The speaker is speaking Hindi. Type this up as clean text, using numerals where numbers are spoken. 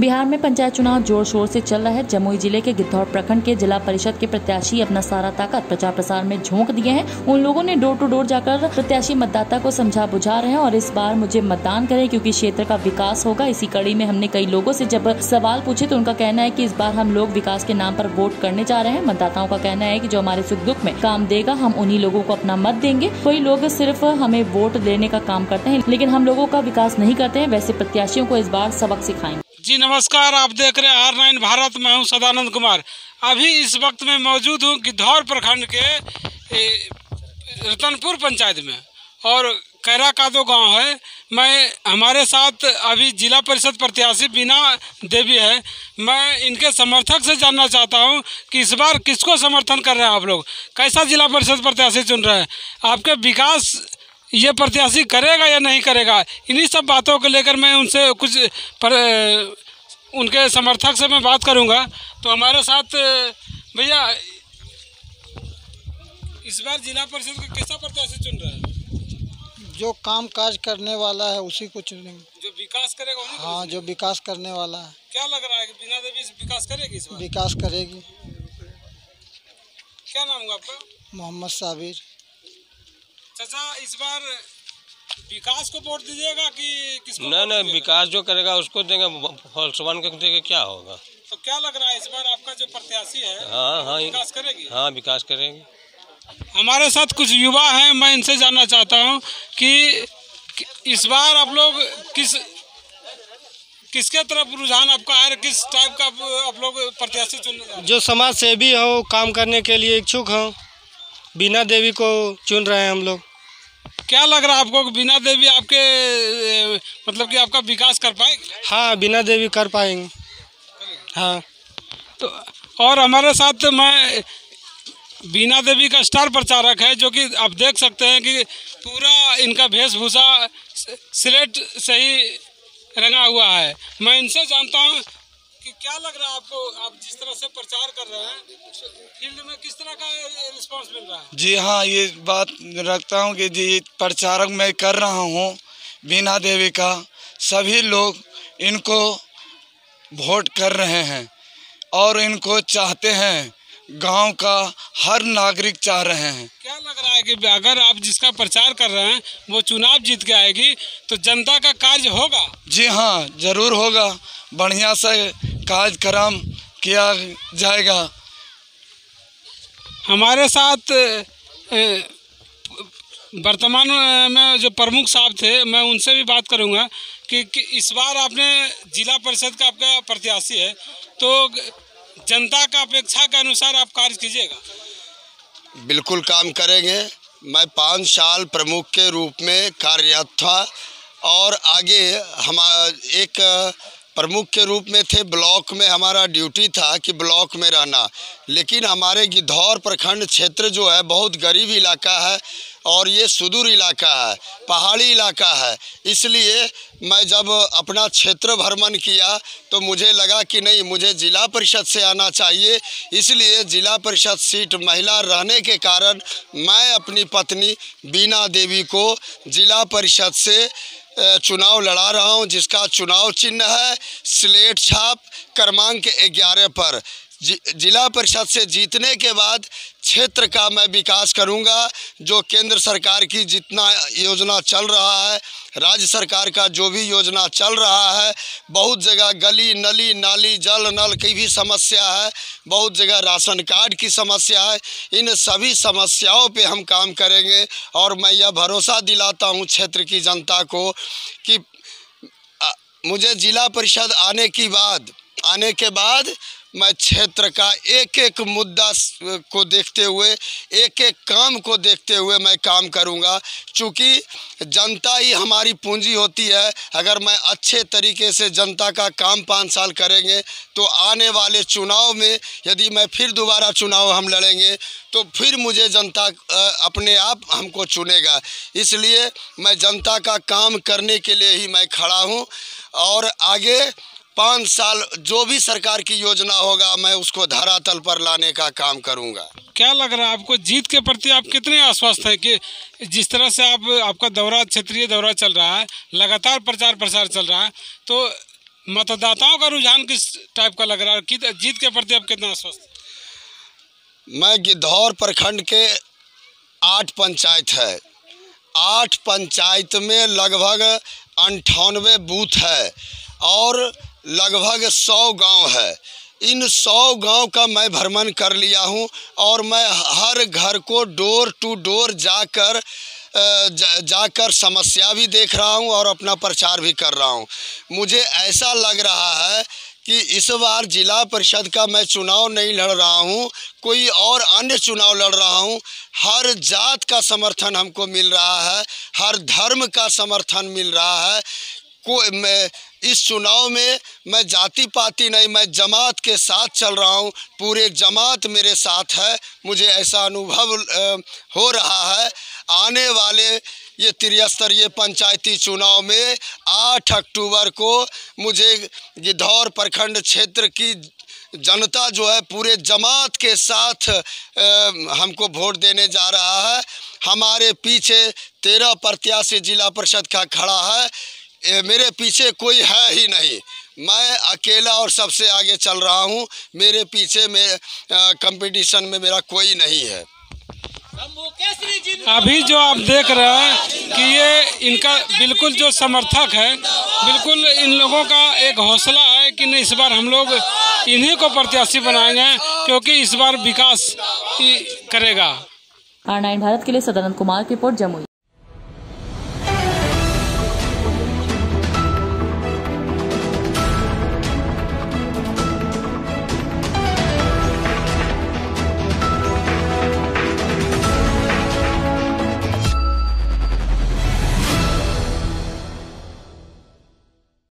बिहार में पंचायत चुनाव जोर शोर से चल रहा है। जमुई जिले के गिद्धौर प्रखंड के जिला परिषद के प्रत्याशी अपना सारा ताकत प्रचार प्रसार में झोंक दिए हैं। उन लोगों ने डोर टू डोर जाकर प्रत्याशी मतदाता को समझा बुझा रहे हैं और इस बार मुझे मतदान करें क्योंकि क्षेत्र का विकास होगा। इसी कड़ी में हमने कई लोगों से जब सवाल पूछे तो उनका कहना है कि इस बार हम लोग विकास के नाम पर वोट करने जा रहे हैं। मतदाताओं का कहना है कि जो हमारे सुख दुख में काम देगा हम उन्हीं लोगों को अपना मत देंगे। कोई लोग सिर्फ हमें वोट देने का काम करते हैं लेकिन हम लोगों का विकास नहीं करते हैं। वैसे प्रत्याशियों को इस बार सबक सिखाएंगे। जी नमस्कार, आप देख रहे हैं R9 भारत। मैं हूं सदानंद कुमार। अभी इस वक्त मैं मौजूद हूं गिद्धौर प्रखंड के रतनपुर पंचायत में और कैरा कादो गांव है। हमारे साथ अभी जिला परिषद प्रत्याशी बीना देवी है। मैं इनके समर्थक से जानना चाहता हूं कि इस बार किसको समर्थन कर रहे हैं आप लोग, कैसा जिला परिषद प्रत्याशी चुन रहे हैं, आपके विकास ये प्रत्याशी करेगा या नहीं करेगा। इन्हीं सब बातों को लेकर मैं उनसे उनके समर्थक से मैं बात करूंगा। तो हमारे साथ भैया इस बार जिला परिषद का कैसा प्रत्याशी चुन रहा है? जो काम काज करने वाला है उसी को चुनेंगे। जो विकास करेगा उन्हीं को? हाँ, जो विकास करने वाला है। क्या लग रहा है कि बीना देवी विकास करेगी इस बार? विकास करेगी। क्या नाम होगा आपका? मोहम्मद साबिर। चाचा, इस बार विकास को वोट दीजिएगा कि किसको? नहीं, विकास जो करेगा उसको देंगे। फॉल्सवान को देंगे क्या होगा? तो क्या लग रहा है इस बार आपका जो प्रत्याशी है हाँ विकास करेगी? हाँ, विकास करेगी। हमारे साथ कुछ युवा हैं, मैं इनसे जानना चाहता हूं कि इस बार आप लोग किसके तरफ रुझान आपका है, किस टाइप का आप लोग प्रत्याशी चुनने जा रहे हैं? जो समाज सेवी हो, काम करने के लिए इच्छुक हो, बीना देवी को चुन रहे हैं हम लोग। क्या लग रहा है आपको कि बीना देवी आपके मतलब कि आपका विकास कर पाएगी? हाँ, बीना देवी कर पाएंगे। हाँ। तो और हमारे साथ मैं बीना देवी का स्टार प्रचारक है, जो कि आप देख सकते हैं कि पूरा इनका वेशभूषा सिलेट से ही रंगा हुआ है। मैं इनसे जानता हूं कि क्या लग रहा है आपको, आप जिस तरह से प्रचार कर रहे हैं फील्ड में किस तरह का रिस्पांस मिल रहा है? जी हाँ, ये बात रखता हूँ कि जी प्रचारक मैं कर रहा हूँ बीना देवी का। सभी लोग इनको वोट कर रहे हैं और इनको चाहते हैं, गांव का हर नागरिक चाह रहे हैं। क्या लग रहा है कि अगर आप जिसका प्रचार कर रहे हैं वो चुनाव जीत के आएगी तो जनता का कार्य होगा? जी हाँ, जरूर होगा। बढ़िया से कार्यक्रम किया जाएगा। हमारे साथ वर्तमान में जो प्रमुख साहब थे, मैं उनसे भी बात करूंगा कि इस बार आपने जिला परिषद का आपका प्रत्याशी है तो जनता का अपेक्षा के अनुसार आप कार्य कीजिएगा? बिल्कुल काम करेंगे। मैं 5 साल प्रमुख के रूप में कार्यरत था और आगे हम एक प्रमुख के रूप में थे। ब्लॉक में हमारा ड्यूटी था कि ब्लॉक में रहना, लेकिन हमारे गिद्धौर प्रखंड क्षेत्र जो है बहुत गरीब इलाका है और ये सुदूर इलाका है, पहाड़ी इलाका है। इसलिए मैं जब अपना क्षेत्र भ्रमण किया तो मुझे लगा कि नहीं, मुझे जिला परिषद से आना चाहिए। इसलिए जिला परिषद सीट महिला रहने के कारण मैं अपनी पत्नी बीना देवी को जिला परिषद से चुनाव लड़ा रहा हूं, जिसका चुनाव चिन्ह है स्लेट छाप क्रमांक 11 पर। जिला परिषद से जीतने के बाद क्षेत्र का मैं विकास करूंगा। जो केंद्र सरकार की जितना योजना चल रहा है, राज्य सरकार का जो भी योजना चल रहा है, बहुत जगह गली नली नाली जल नल की भी समस्या है, बहुत जगह राशन कार्ड की समस्या है। इन सभी समस्याओं पे हम काम करेंगे और मैं यह भरोसा दिलाता हूं क्षेत्र की जनता को कि मुझे जिला परिषद आने के बाद मैं क्षेत्र का एक एक मुद्दा को देखते हुए, एक एक काम को देखते हुए मैं काम करूंगा। चूँकि जनता ही हमारी पूंजी होती है। अगर मैं अच्छे तरीके से जनता का काम 5 साल करेंगे तो आने वाले चुनाव में यदि मैं फिर दोबारा चुनाव हम लड़ेंगे तो फिर मुझे जनता अपने आप हमको चुनेगा। इसलिए मैं जनता का काम करने के लिए ही मैं खड़ा हूँ और आगे 5 साल जो भी सरकार की योजना होगा मैं उसको धरातल पर लाने का काम करूंगा। क्या लग रहा है आपको, जीत के प्रति आप कितने आश्वस्त हैं कि जिस तरह से आपका दौरा, क्षेत्रीय दौरा चल रहा है, लगातार प्रचार प्रसार चल रहा है, तो मतदाताओं का रुझान किस टाइप का लग रहा है? जीत के प्रति अब कितना आश्वस्त? मैं गिद्धौर प्रखंड के 8 पंचायत है, 8 पंचायत में लगभग 98 बूथ है और लगभग 100 गांव है। इन 100 गांव का मैं भ्रमण कर लिया हूं और मैं हर घर को डोर टू डोर जाकर समस्या भी देख रहा हूं और अपना प्रचार भी कर रहा हूं। मुझे ऐसा लग रहा है कि इस बार जिला परिषद का मैं चुनाव नहीं लड़ रहा हूं, कोई और अन्य चुनाव लड़ रहा हूं। हर जात का समर्थन हमको मिल रहा है, हर धर्म का समर्थन मिल रहा है। मैं इस चुनाव में मैं जाति पाति नहीं, मैं जमात के साथ चल रहा हूं, पूरे जमात मेरे साथ है। मुझे ऐसा अनुभव हो रहा है। आने वाले ये त्रिस्तरीय पंचायती चुनाव में 8 अक्टूबर को मुझे गिद्धौर प्रखंड क्षेत्र की जनता जो है पूरे जमात के साथ हमको वोट देने जा रहा है। हमारे पीछे 13 प्रत्याशी जिला परिषद का खड़ा है, मेरे पीछे कोई है ही नहीं। मैं अकेला और सबसे आगे चल रहा हूं, मेरे पीछे में कंपटीशन में मेरा कोई नहीं है। अभी जो आप देख रहे हैं कि ये इनका बिल्कुल जो समर्थक है, बिल्कुल इन लोगों का एक हौसला है कि नहीं, इस बार हम लोग इन्हीं को प्रत्याशी बनाएंगे क्योंकि इस बार विकास करेगा। R9 भारत के लिए सदानंद कुमार की रिपोर्ट, जमुई।